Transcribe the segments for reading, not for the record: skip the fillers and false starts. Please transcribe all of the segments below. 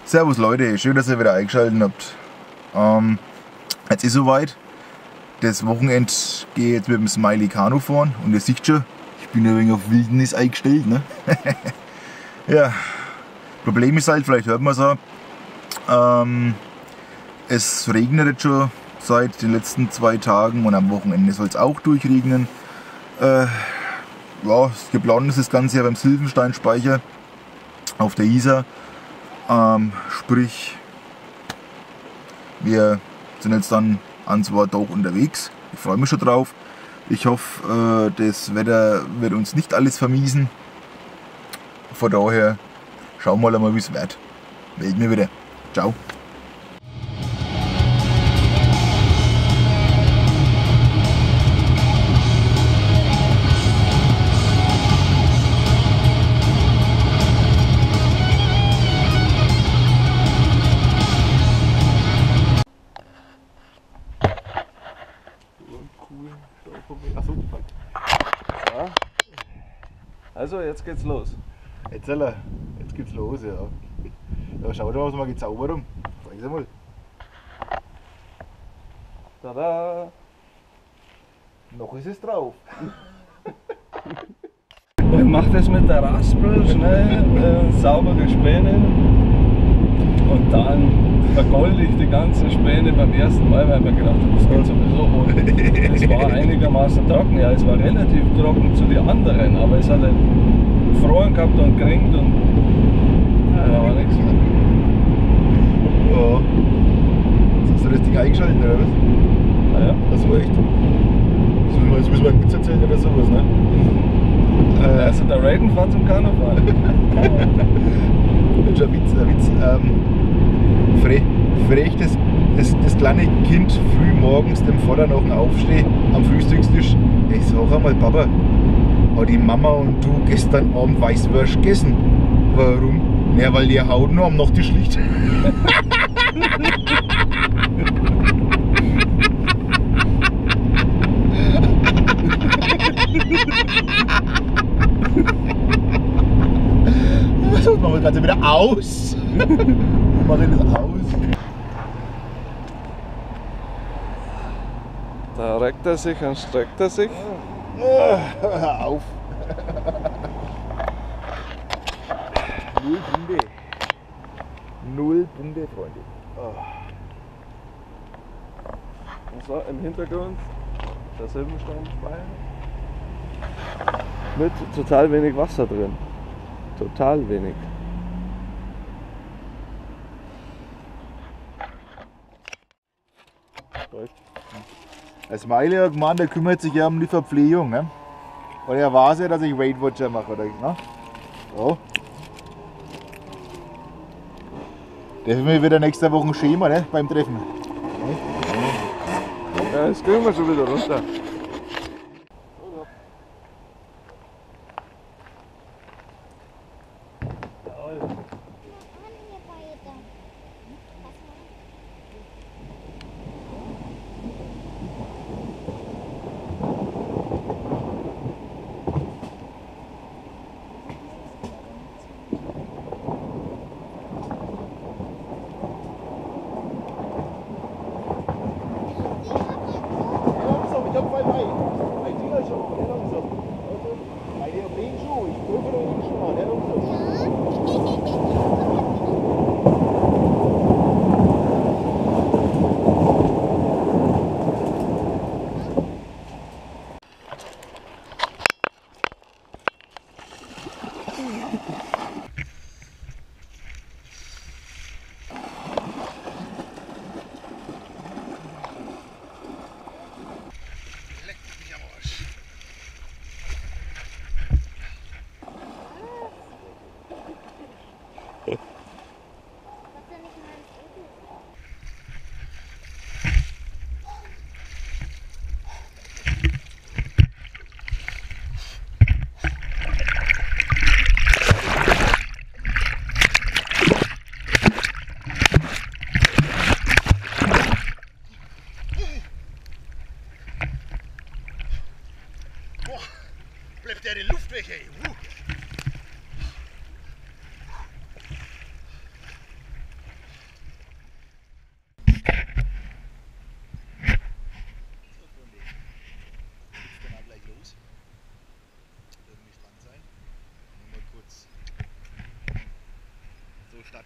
Servus Leute, schön, dass ihr wieder eingeschaltet habt. Jetzt ist soweit. Das Wochenende gehe ich jetzt mit dem Smiley Kanu fahren und ihr seht schon, ich bin ein wenig auf Wildnis eingestellt. Ne? Ja, Problem ist halt, vielleicht hört man es auch, es regnet jetzt schon seit den letzten 2 Tagen und am Wochenende soll es auch durchregnen. Ja, geplant ist das Ganze ja beim Silvensteinspeicher auf der Isar. Sprich, wir sind jetzt dann an so einem Tag unterwegs. Ich freue mich schon drauf. Ich hoffe, das Wetter wird uns nicht alles vermiesen. Von daher schauen wir mal, wie es wird. Melden wir wieder. Ciao. Also, jetzt geht's los. Jetzt geht's los, ja. Ja, schau da, was wir gezaubert haben. Zeig mal. Tada! Noch ist es drauf. Ich mache das mit der Raspel, schnell saubere Späne und dann vergolde ich die ganzen Späne beim ersten Mal, weil ich mir gedacht habe, das geht sowieso. Und es war einigermaßen trocken, ja, es war relativ trocken zu den anderen, aber es hat gefroren gehabt und geringt und da war nichts mehr. Ja. Jetzt hast du das Ding eingeschaltet, oder was? Naja. Das war echt. Das müssen wir einen Witz erzählen oder sowas, ne? Also der Raiden fährt zum Kanufahren. Das ist ein Witz. Frech das kleine Kind früh morgens dem Vater nach dem Aufstehen am Frühstückstisch. Ich sag einmal, Papa, hat die Mama und du gestern Abend Weißwurst gegessen? Warum? Ja, weil die Haut nur am Nachttisch liegt. So, machen wir das Ganze wieder aus. Machen das aus. Da reckt er sich und streckt er sich. Hör auf. 0 Punkte. 0 Punkte, Freunde. Und so im Hintergrund der Silbensteinspeicher. Mit total wenig Wasser drin. Total wenig. Der Smiley hat gemeint, der kümmert sich ja um die Verpflegung. Ne? Und er weiß ja, dass ich Weight Watcher mache. Oder? Ne? So. Dürfen wir wieder nächste Woche ein Schema, ne? Beim Treffen. Ja, jetzt gehen wir schon wieder runter.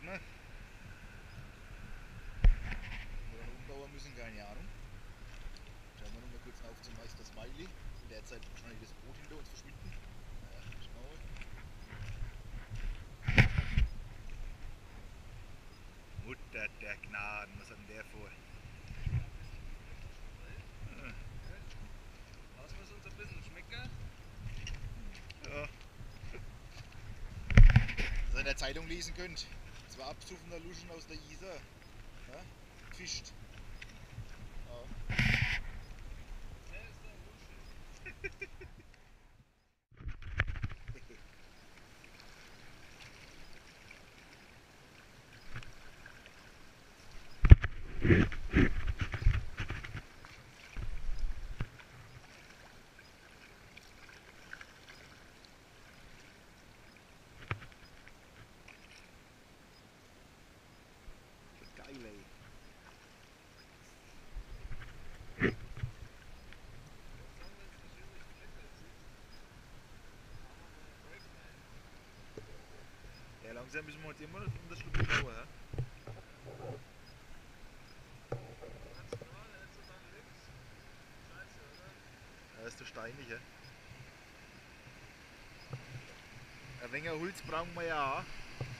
ne? Wo wir dann umbauen müssen, keine Ahnung. Schauen wir noch mal kurz auf zum Meister Smiley. In der Zeit wahrscheinlich das Boot hinter uns verschwinden. Ja, schauen wir mal. Mutter der Gnaden, was hat denn der vor? Lassen wir es uns ein bisschen schmecken. Ja. Dass ihr in der Zeitung lesen könnt, zwei abzufender Luschen aus der Isar, ja, fischt. Ja. Der ist der Lusche. Geil, ey. Ja, langsam müssen wir uns immer noch um das Schluck schauen, ja? Ja, ist so steinig, ja? Ein wenig Holz brauchen wir ja auch.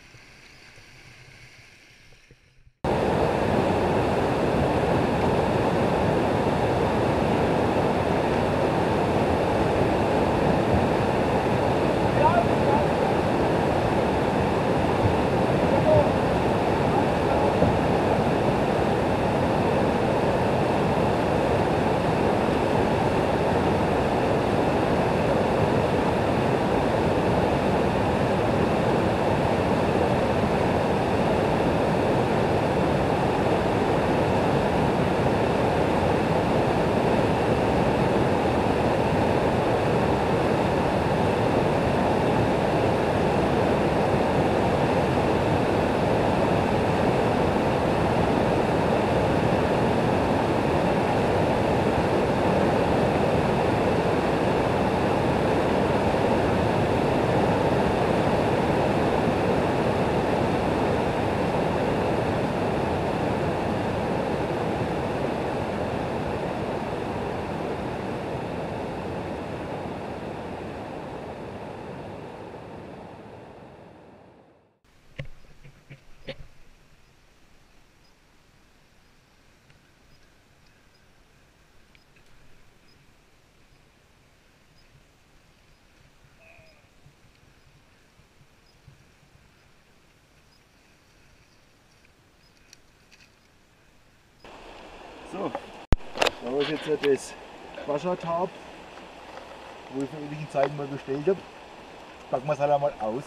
So, da ist jetzt das Wassertab, wo ich vor ewigen Zeiten mal bestellt habe. Packen wir es halt einmal aus.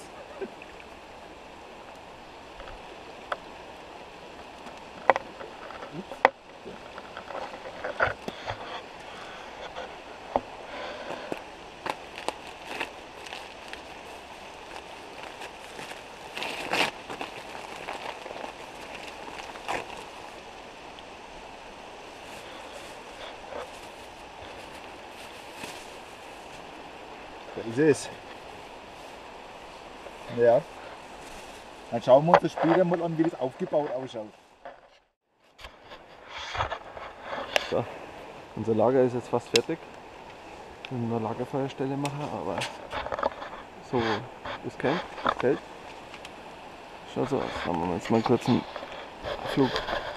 Da ist es. Ja. Dann schauen wir uns das später mal an, wie das aufgebaut ausschaut. So, unser Lager ist jetzt fast fertig. Wir müssen eine Lagerfeuerstelle machen, aber so das Camp, das Zelt. Schaut so aus. Machen wir jetzt mal einen kurzen Flug.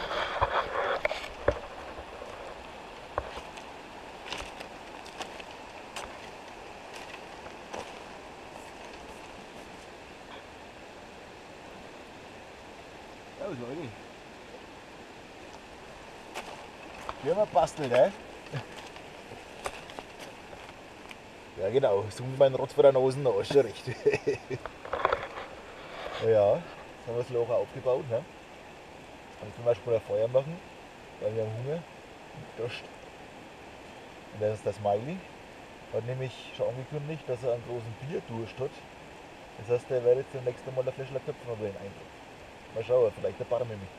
Servus Leute. Wie haben wir bastelt, hä? Ja genau, so wie mein Rotz vor der Nase noch, ist schon recht. Ja, jetzt haben wir das Loch aufgebaut. Ne? Dann können wir schon mal ein Feuer machen, weil wir haben Hunger und Durst. Und das ist das Smiley. Hat nämlich schon angekündigt, dass er einen großen Bierdurst hat. Das heißt, der wird jetzt das nächste Mal eine Flasche Köpfenwein einbringen. Mal schauen, vielleicht der Bar mit mich.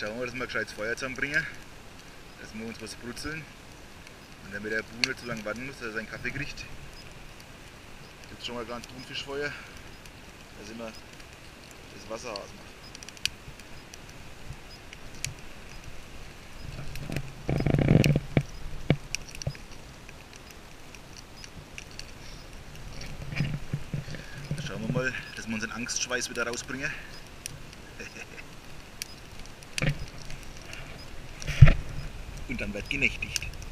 schauen wir, dass wir gescheites Feuer zusammenbringen, dass wir uns was brutzeln und damit der Bu nicht zu lange warten muss, dass er seinen Kaffee kriegt. Jetzt schon mal ein kleines Thunfischfeuer, dass immer das Wasser ausmacht. Schauen wir mal, dass wir unseren Angstschweiß wieder rausbringen. Und dann wird genächtigt.